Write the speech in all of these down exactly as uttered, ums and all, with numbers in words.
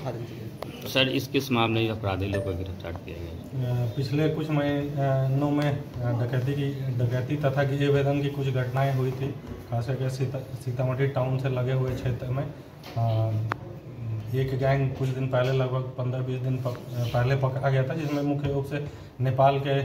दिखा दीजिए। सर इस किस मामले में अपराधी लोग को गिरफ्तार किया गया? पिछले कुछ महीनों में डकैती की डकैती तथा गिरोह वेदन की कुछ घटनाएं हुई थी, खास करके सीता सीतामढ़ी टाउन से लगे हुए क्षेत्र में। एक गैंग कुछ दिन पहले, लगभग पंद्रह बीस दिन पहले पकड़ा गया था, जिसमें मुख्य रूप से नेपाल के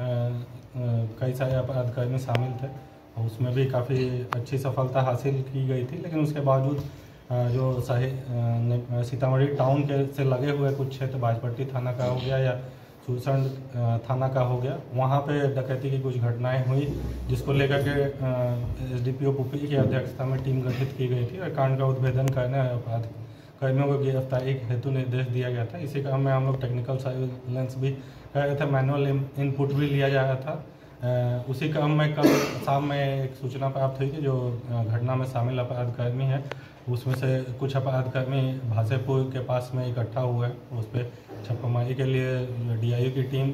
कई सारे अपराधकर्मी शामिल थे। उसमें भी काफ़ी अच्छी सफलता हासिल की गई थी, लेकिन उसके बावजूद जो सही सीतामढ़ी टाउन के से लगे हुए कुछ क्षेत्र, बाजपट्टी थाना का हो गया या सुरसंड थाना का हो गया, वहाँ पे डकैती की कुछ घटनाएं हुई, जिसको लेकर के एसडीपीओ पुपी की अध्यक्षता में टीम गठित की गई थी और कांड का उद्भेदन करने और अपराध कर्मियों को गिरफ्तारी हेतु निर्देश दिया गया था। इसी क्रम में हम लोग टेक्निकल सर्विलेंस भी कर रहे थे, मैनुअल इनपुट भी लिया जा रहा था। Uh, उसी क्रम में कल शाम में एक सूचना प्राप्त हुई कि जो घटना में शामिल अपराधकर्मी है, उसमें से कुछ अपराधकर्मी भासेपुर के पास में इकट्ठा हुए हैं। उस पर छापेमारी के लिए डीआईयू की टीम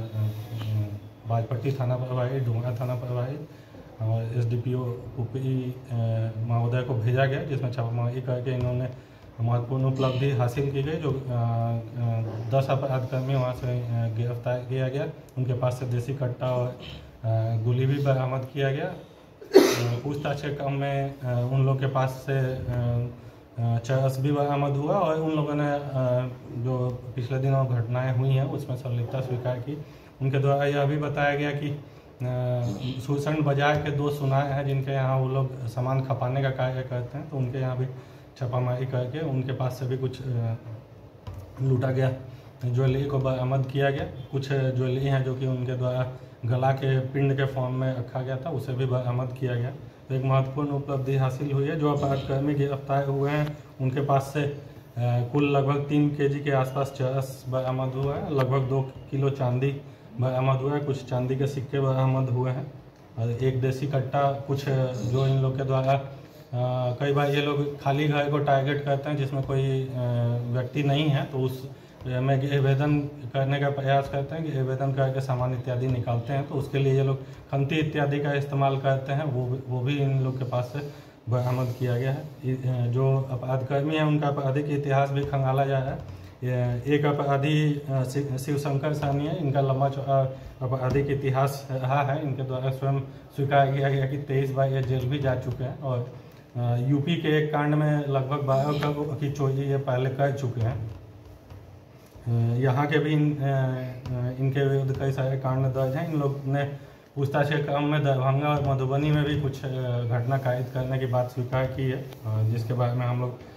बाजपट्टी थाना प्रभारी, डुमरा थाना प्रभारी और एसडीपीओ पुपी महोदय को भेजा गया, जिसमें छापेमारी करके इन्होंने महत्वपूर्ण उपलब्धि हासिल की गई। जो दस अपराधकर्मी वहाँ से गिरफ्तार किया गया, उनके पास से देसी कट्टा और गोली भी बरामद किया गया। पूछताछ के क्रम में उन लोग के पास से चरस भी बरामद हुआ और उन लोगों ने जो पिछले दिनों घटनाएं हुई हैं उसमें संलिप्तता स्वीकार की। उनके द्वारा यह भी बताया गया कि सुरसंड बाजार के दो सुनार हैं जिनके यहाँ वो लोग सामान खपाने का कार्य करते हैं, तो उनके यहाँ भी छापामारी करके उनके पास से भी कुछ लूटा गया ज्वेलरी को बरामद किया गया। कुछ ज्वेलरी हैं जो कि उनके द्वारा गला के पिंड के फॉर्म में रखा गया था, उसे भी बरामद किया गया। तो एक महत्वपूर्ण उपलब्धि हासिल हुई है। जो अपराधकर्मी गिरफ्तार हुए हैं उनके पास से कुल लगभग तीन केजी के आसपास चरस बरामद हुआ है, लगभग दो किलो चांदी बरामद हुआ है, कुछ चांदी के सिक्के बरामद हुए हैं और एक देसी कट्टा। कुछ जो इन लोग के द्वारा आ, कई बार ये लोग खाली घर को टारगेट करते हैं जिसमें कोई व्यक्ति नहीं है, तो उस में आवेदन करने का प्रयास करते हैं कि आवेदन करके सामान इत्यादि निकालते हैं, तो उसके लिए ये लोग खंती इत्यादि का इस्तेमाल करते हैं, वो वो भी इन लोग के पास से बरामद किया गया है। जो अपराधकर्मी हैं उनका आपराधिक इतिहास भी खंगाला जा रहा है। एक अपराधी शिवशंकर साहनी है, इनका लंबा चौड़ा आपराधिक इतिहास रहा है। इनके द्वारा स्वयं स्वीकार किया गया कि तेईस बार ये जेल भी जा चुके हैं और यूपी के एक कांड में लगभग बारह करोड़ की चोरी ये पहले कर चुके हैं। यहाँ के भी इन, इनके विरुद्ध कई सारे कांड दर्ज हैं। इन लोग ने पूछताछ के क्रम में दरभंगा और मधुबनी में भी कुछ घटना कायद करने की बात स्वीकार की है, जिसके बारे में हम लोग